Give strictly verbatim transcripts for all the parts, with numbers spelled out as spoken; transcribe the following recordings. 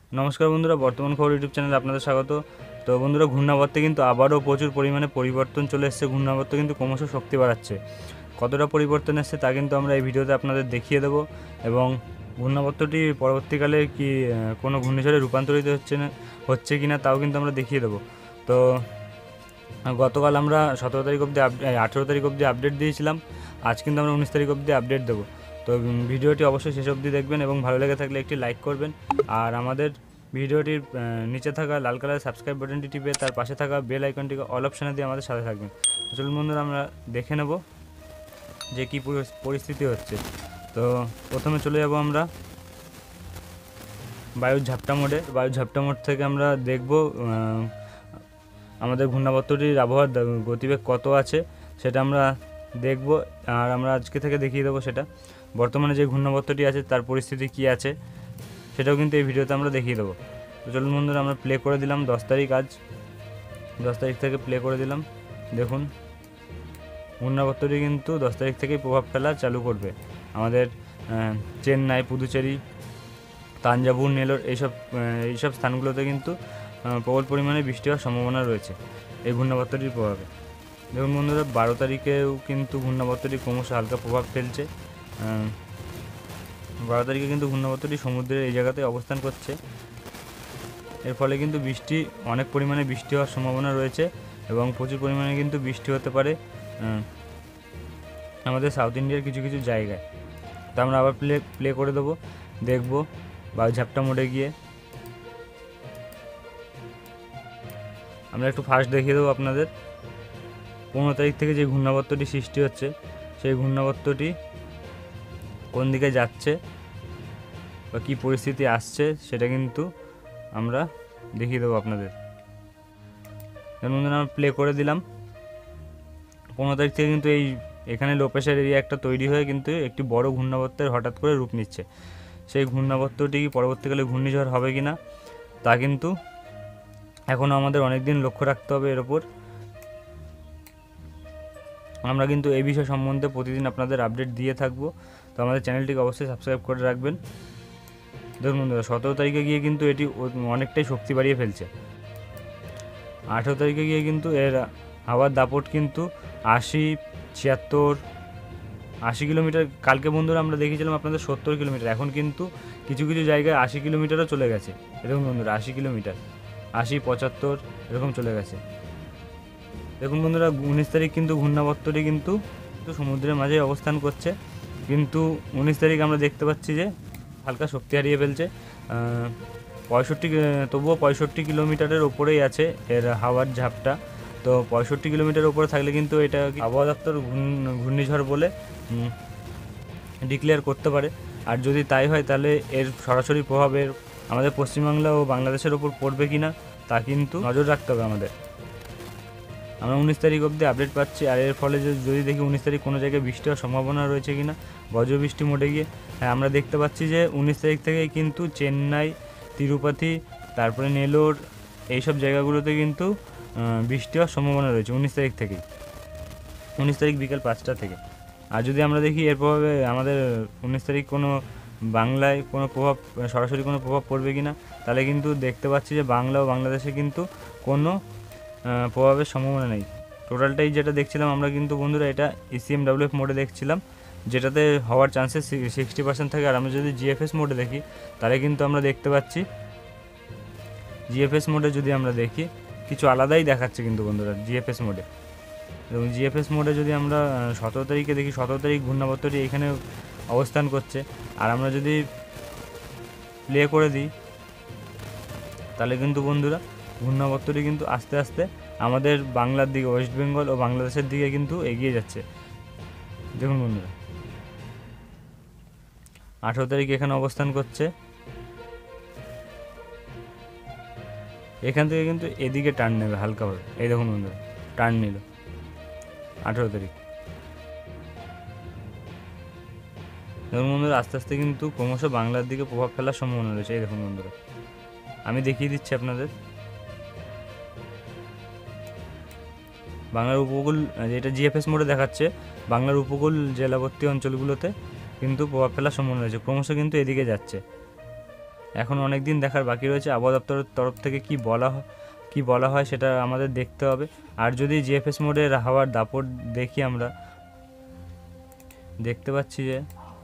নমস্কার বন্ধুরা, বর্তমান খবর ইউটিউব চ্যানেলে আপনাদের স্বাগত। তো বন্ধুরা, ঘূর্ণাবর্তে কিন্তু আবারও প্রচুর পরিমাণে পরিবর্তন চলে এসেছে। ঘূর্ণাবর্ত কিন্তু ক্রমশ শক্তি বাড়াচ্ছে। কতটা পরিবর্তন এসেছে তা কিন্তু আমরা এই ভিডিওতে আপনাদের দেখিয়ে দেবো, এবং ঘূর্ণাবর্তটি পরবর্তীকালে কি কোনো ঘূর্ণিঝড়ে রূপান্তরিত হচ্ছে না হচ্ছে কি না তাও কিন্তু আমরা দেখিয়ে দেবো। তো গতকাল আমরা সতেরো তারিখ অবধি আঠেরো তারিখ অবধি আপডেট দিয়েছিলাম। আজ কিন্তু আমরা উনিশ তারিখ অবধি আপডেট দেবো। তো ভিডিওটি অবশ্যই শেষ অবধি দেখবেন এবং ভালো লেগে থাকলে একটি লাইক করবেন। আর আমাদের ভিডিওটির নিচে থাকা লাল কালারের সাবস্ক্রাইব বাটনটি টিপে তার পাশে থাকা বেল আইকনটিকে অল অপশানে দিয়ে আমাদের সাথে থাকবেন। চলুন বন্ধুরা, আমরা দেখে নেব যে কী পরিস্থিতি হচ্ছে। তো প্রথমে চলে যাব আমরা বায়ুর ঝাপটা মোডে। বায়ুর ঝাপটা মোড থেকে আমরা দেখব আমাদের ঘূর্ণাবর্তটির আবহাওয়ার গতিবেগ কত আছে সেটা আমরা দেখব। আর আমরা আজকে থেকে দেখিয়ে দেবো সেটা বর্তমানে যে ঘূর্ণাবর্তটি আছে তার পরিস্থিতি কী আছে সেটাও কিন্তু এই ভিডিওতে আমরা দেখিয়ে দেবো। তো চলুন বন্ধুরা, আমরা প্লে করে দিলাম দশ তারিখ আজ দশ তারিখ থেকে প্লে করে দিলাম। দেখুন, ঘূর্ণাবর্তটি কিন্তু দশ তারিখ থেকেই প্রভাব ফেলা চালু করবে। আমাদের চেন্নাই, পুদুচেরি, তাঞ্জাভুর, নেলোর এইসব এইসব স্থানগুলোতে কিন্তু প্রবল পরিমাণে বৃষ্টি হওয়ার সম্ভাবনা রয়েছে এই ঘূর্ণাবর্তটির প্রভাবে। দেখুন বন্ধুরা, বারো তারিখেও কিন্তু ঘূর্ণাবর্তটি ক্রমশ হালকা প্রভাব ফেলছে। বারো তারিখে কিন্তু ঘূর্ণাবর্তটি সমুদ্রের এই জায়গাতে অবস্থান করছে। এর ফলে কিন্তু বৃষ্টি অনেক পরিমাণে বৃষ্টি হওয়ার সম্ভাবনা রয়েছে এবং প্রচুর পরিমাণে কিন্তু বৃষ্টি হতে পারে আমাদের সাউথ ইন্ডিয়ার কিছু কিছু জায়গায়। তো আমরা আবার প্লে প্লে করে দেবো, দেখব বায়ু ঝাপটা মোডে গিয়ে। আমরা একটু ফার্স্ট দেখিয়ে দেবো আপনাদের। পনেরো তারিখ থেকে যে ঘূর্ণাবর্তটি সৃষ্টি হচ্ছে সেই ঘূর্ণাবর্তটি কোন দিকে যাচ্ছে বা কী পরিস্থিতি আসছে সেটা কিন্তু আমরা দেখিয়ে দেবো আপনাদের। এর মধ্যে আমরা প্লে করে দিলাম। পনেরো তারিখ থেকে কিন্তু এই এখানে লো প্রেশার এরিয়া একটা তৈরি হয়ে কিন্তু একটি বড় ঘূর্ণাবর্তের হঠাৎ করে রূপ নিচ্ছে। সেই ঘূর্ণাবর্তটি পরবর্তীকালে ঘূর্ণিঝড় হবে কি না তা কিন্তু এখনও আমাদের অনেক দিন লক্ষ্য রাখতে হবে এর ওপর। আমরা কিন্তু এই বিষয় সম্বন্ধে প্রতিদিন আপনাদের আপডেট দিয়ে থাকবো। তো আমাদের চ্যানেলটিকে অবশ্যই সাবস্ক্রাইব করে রাখবেন। দেখুন বন্ধুরা, সতেরো তারিখে গিয়ে কিন্তু এটি অনেকটাই শক্তি বাড়িয়ে ফেলছে। আঠেরো তারিখে গিয়ে কিন্তু এর হাওয়ার দাপট কিন্তু আশি, ছিয়াত্তর, আশি কিলোমিটার। কালকে বন্ধুরা আমরা দেখেছিলাম আপনাদের সত্তর কিলোমিটার, এখন কিন্তু কিছু কিছু জায়গায় আশি কিলোমিটারও চলে গেছে। এরকম বন্ধুরা, আশি কিলোমিটার, আশি, পঁচাত্তর এরকম চলে গেছে। দেখুন বন্ধুরা, উনিশ তারিখ কিন্তু ঘূর্ণাবর্তটি কিন্তু সমুদ্রের মাঝে অবস্থান করছে, কিন্তু উনিশ তারিখ আমরা দেখতে পাচ্ছি যে হালকা শক্তি হারিয়ে ফেলছে। পঁয়ষট্টি তবুও পঁয়ষট্টি কিলোমিটারের ওপরেই আছে এর হাওয়ার ঝাপটা। তো পঁয়ষট্টি কিলোমিটার ওপরে থাকলে কিন্তু এটা আবহাওয়া দপ্তর ঘূর্ণিঝড় বলে ডিক্লেয়ার করতে পারে। আর যদি তাই হয় তাহলে এর সরাসরি প্রভাবের আমাদের পশ্চিমবাংলা ও বাংলাদেশের ওপর পড়বে কি না তা কিন্তু নজর রাখতে হবে আমাদের। আমরা উনিশ তারিখ অবধি আপডেট পাচ্ছি, আর এর ফলে যদি দেখি উনিশ তারিখ কোনো জায়গায় বৃষ্টি হওয়ার সম্ভাবনা রয়েছে কি না বজ্রবৃষ্টি মোডে গিয়ে, হ্যাঁ আমরা দেখতে পাচ্ছি যে উনিশ তারিখ থেকেই কিন্তু চেন্নাই, তিরুপতি, তারপরে নেলোর এইসব জায়গাগুলোতে কিন্তু বৃষ্টি হওয়ার সম্ভাবনা রয়েছে উনিশ তারিখ থেকেই, উনিশ তারিখ বিকেল পাঁচটা থেকে। আর যদি আমরা দেখি এর প্রভাবে আমাদের উনিশ তারিখ কোনো বাংলায় কোনো প্রভাব সরাসরি কোনো প্রভাব পড়বে কি না, তাহলে কিন্তু দেখতে পাচ্ছি যে বাংলা ও বাংলাদেশে কিন্তু কোনো প্রভাবের সম্ভাবনা নেই। টোটালটাই যেটা দেখছিলাম আমরা কিন্তু বন্ধুরা এটা ইসিএমডাব্লিউএফ মোডে দেখছিলাম, যেটাতে হওয়ার চান্সেস সিক্সটি পার্সেন্ট থাকে। আর আমরা যদি জিএফএস মোডে দেখি তাহলে কিন্তু আমরা দেখতে পাচ্ছি জিএফএস মোডে যদি আমরা দেখি কিছু আলাদাই দেখাচ্ছে কিন্তু বন্ধুরা জিএফএস মোডে। এবং জিএফএস মোডে যদি আমরা সতেরো তারিখে দেখি, সতেরো তারিখ ঘূর্ণাবর্তটি এখানে অবস্থান করছে। আর আমরা যদি প্লে করে দিই তাহলে কিন্তু বন্ধুরা ঘূর্ণাবর্তটি কিন্তু আস্তে আস্তে আমাদের বাংলার দিকে, ওয়েস্ট বেঙ্গল ও বাংলাদেশের দিকে কিন্তু এগিয়ে যাচ্ছে। দেখুন বন্ধুরা, আঠেরো তারিখ এখানে অবস্থান করছে, এখান থেকে কিন্তু এদিকে টার্ন নেবে হালকাভাবে। এই দেখুন বন্ধুরা, টার্ন নিল আঠেরো তারিখ। দেখুন বন্ধুরা, আস্তে আস্তে কিন্তু ক্রমশ বাংলার দিকে প্রভাব ফেলার সম্ভাবনা রয়েছে। এই দেখুন বন্ধুরা, আমি দেখিয়ে দিচ্ছি আপনাদের। বাংলার উপকূল, যেটা জিএফএস মোডে দেখাচ্ছে, বাংলার উপকূল জেলাবর্তী অঞ্চলগুলোতে কিন্তু প্রভাব ফেলার সম্ভাবনা রয়েছে, ক্রমশ কিন্তু এদিকে যাচ্ছে। এখন অনেক দিন দেখার বাকি রয়েছে। আবহাওয়া দপ্তরের তরফ থেকে কি বলা হয় কী বলা হয় সেটা আমাদের দেখতে হবে। আর যদি জিএফএস মোডের হাওয়ার দাপট দেখি, আমরা দেখতে পাচ্ছি যে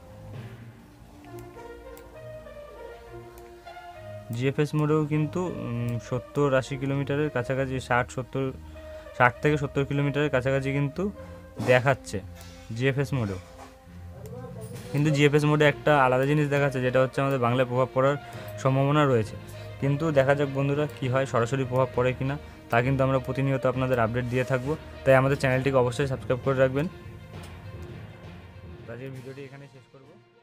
জিএফএস মোডেও কিন্তু সত্তর আশি কিলোমিটারের কাছাকাছি, ষাট সত্তর ষাট থেকে সত্তর কিলোমিটারের কাছাকাছি কিন্তু দেখাচ্ছে জিএফএস মোডেও। কিন্তু জিএফএস মোডে একটা আলাদা জিনিস দেখাচ্ছে, যেটা হচ্ছে আমাদের বাংলায় প্রভাব পড়ার সম্ভাবনা রয়েছে। কিন্তু দেখা যাক বন্ধুরা কী হয়, সরাসরি প্রভাব পড়ে কি না, তা কিন্তু আমরা প্রতিনিয়ত আপনাদের আপডেট দিয়ে থাকবো। তাই আমাদের চ্যানেলটিকে অবশ্যই সাবস্ক্রাইব করে রাখবেন। আজকের ভিডিওটি এখানে শেষ করব।